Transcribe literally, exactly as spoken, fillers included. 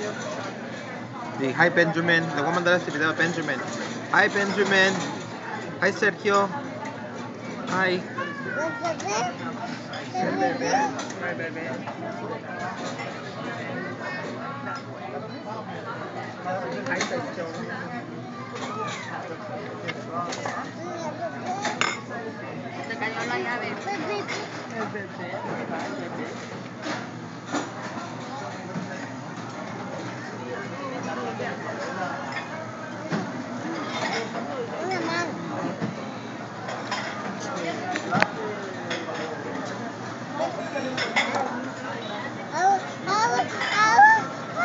Di, hi Benjamin. Le voy a mandar este video a Benjamin. Hi Benjamin. Hi Sergio. Hi. El bebé. El bebé. Hi Sergio. Se cayó la llave. El bebé. El bebé.